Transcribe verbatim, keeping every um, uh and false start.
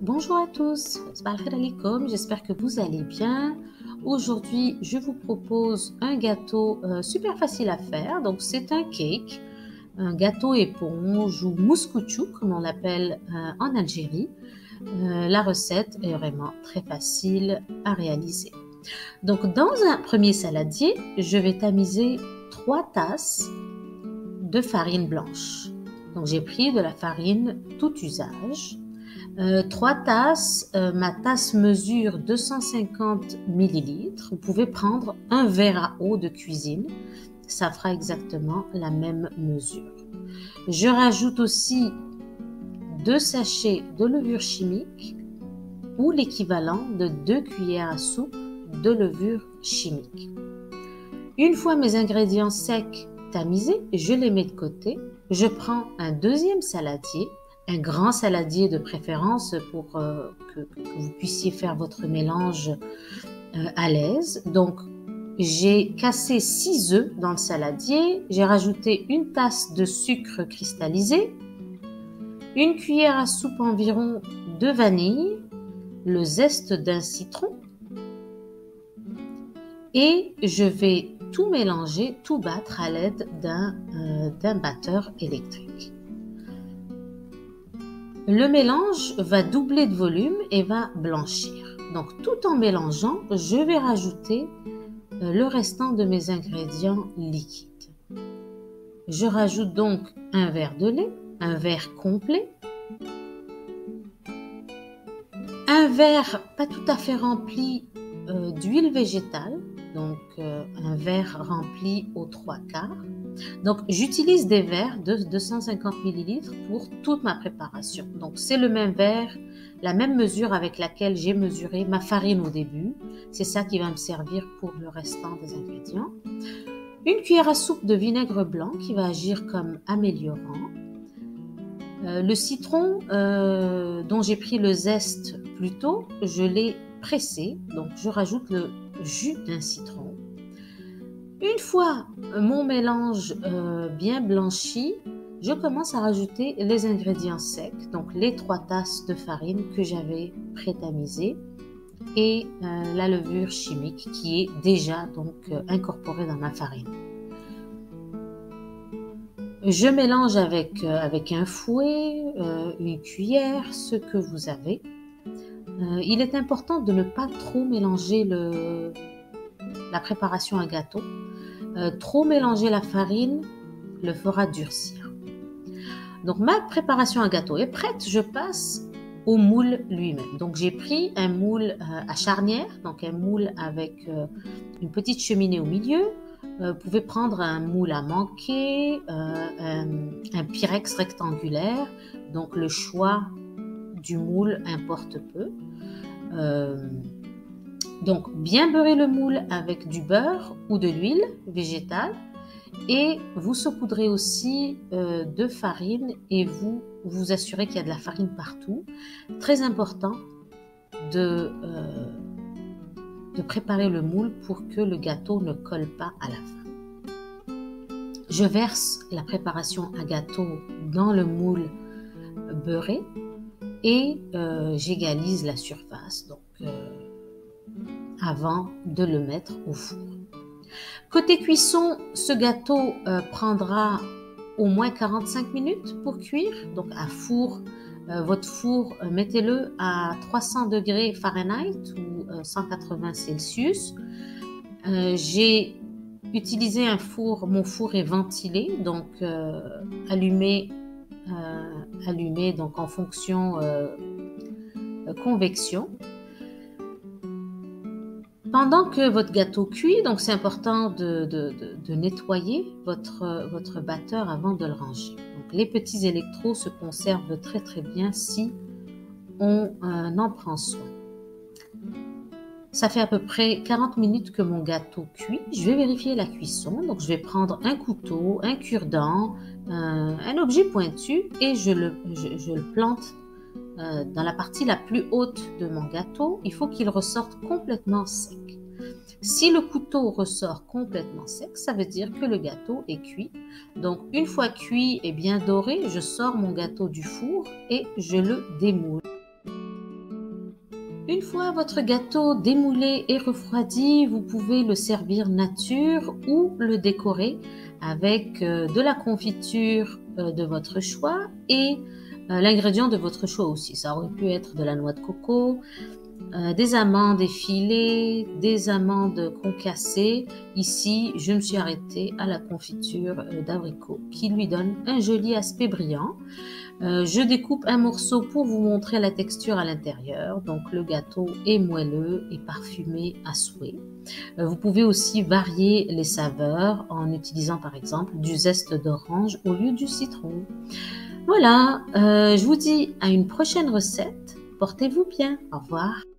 Bonjour à tous, j'espère que vous allez bien. Aujourd'hui, je vous propose un gâteau euh, super facile à faire. Donc, c'est un cake, un gâteau éponge ou mouscouchou, comme on l'appelle euh, en Algérie. Euh, la recette est vraiment très facile à réaliser. Donc, dans un premier saladier, je vais tamiser trois tasses de farine blanche. Donc, j'ai pris de la farine tout usage. Euh, trois tasses, euh, ma tasse mesure deux cent cinquante millilitres. Vous pouvez prendre un verre à eau de cuisine, ça fera exactement la même mesure. Je rajoute aussi deux sachets de levure chimique ou l'équivalent de deux cuillères à soupe de levure chimique. Une fois mes ingrédients secs tamisés, je les mets de côté. Je prends un deuxième saladier, un grand saladier de préférence pour euh, que, que vous puissiez faire votre mélange euh, à l'aise. Donc, j'ai cassé six œufs dans le saladier, j'ai rajouté une tasse de sucre cristallisé, une cuillère à soupe environ de vanille, le zeste d'un citron et je vais tout mélanger, tout battre à l'aide d'un euh, d'un batteur électrique. Le mélange va doubler de volume et va blanchir. Donc, tout en mélangeant, je vais rajouter le restant de mes ingrédients liquides. Je rajoute donc un verre de lait, un verre complet, un verre pas tout à fait rempli euh, d'huile végétale, donc euh, un verre rempli aux trois quarts. Donc, j'utilise des verres de deux cent cinquante millilitres pour toute ma préparation. Donc, c'est le même verre, la même mesure avec laquelle j'ai mesuré ma farine au début. C'est ça qui va me servir pour le restant des ingrédients. Une cuillère à soupe de vinaigre blanc qui va agir comme améliorant. Euh, le citron euh, dont j'ai pris le zeste plus tôt, je l'ai pressé. Donc, je rajoute le jus d'un citron. Une fois mon mélange euh, bien blanchi, je commence à rajouter les ingrédients secs, donc les trois tasses de farine que j'avais prétamisées et euh, la levure chimique qui est déjà donc euh, incorporée dans ma farine. Je mélange avec, euh, avec un fouet, euh, une cuillère, ce que vous avez. Euh, il est important de ne pas trop mélanger le, la préparation à gâteau. Euh, trop mélanger la farine le fera durcir. Donc ma préparation à gâteau est prête, je passe au moule lui-même. Donc j'ai pris un moule euh, à charnière, donc un moule avec euh, une petite cheminée au milieu. Euh, vous pouvez prendre un moule à manquer, euh, un, un pyrex rectangulaire, donc le choix du moule importe peu. Euh, Donc, bien beurrer le moule avec du beurre ou de l'huile végétale et vous saupoudrez aussi euh, de farine et vous vous assurez qu'il y a de la farine partout. Très important de, euh, de préparer le moule pour que le gâteau ne colle pas à la fin. Je verse la préparation à gâteau dans le moule beurré et euh, j'égalise la surface. Donc, euh, avant de le mettre au four. Côté cuisson, ce gâteau euh, prendra au moins quarante-cinq minutes pour cuire. Donc à four, euh, votre four, euh, mettez-le à trois cents degrés Fahrenheit ou euh, cent quatre-vingts Celsius. Euh, j'ai utilisé un four, mon four est ventilé, donc euh, allumé, euh, allumé donc en fonction euh, convection. Pendant que votre gâteau cuit, donc c'est important de, de, de, de nettoyer votre, votre batteur avant de le ranger. Donc les petits électrodes se conservent très très bien si on euh, en prend soin. Ça fait à peu près quarante minutes que mon gâteau cuit. Je vais vérifier la cuisson. Donc je vais prendre un couteau, un cure-dent, un, un objet pointu et je le, je, je le plante Euh, dans la partie la plus haute de mon gâteau. Il faut qu'il ressorte complètement sec. Si le couteau ressort complètement sec, ça veut dire que le gâteau est cuit. Donc, une fois cuit et bien doré, je sors mon gâteau du four et je le démoule. Une fois votre gâteau démoulé et refroidi, vous pouvez le servir nature ou le décorer avec euh, de la confiture euh, de votre choix et euh, l'ingrédient de votre choix aussi. Ça aurait pu être de la noix de coco, euh, des amandes effilées, des amandes concassées. Ici, je me suis arrêtée à la confiture euh, d'abricot qui lui donne un joli aspect brillant. Euh, je découpe un morceau pour vous montrer la texture à l'intérieur. Donc le gâteau est moelleux et parfumé à souhait. Euh, vous pouvez aussi varier les saveurs en utilisant par exemple du zeste d'orange au lieu du citron. Voilà, euh, je vous dis à une prochaine recette. Portez-vous bien. Au revoir.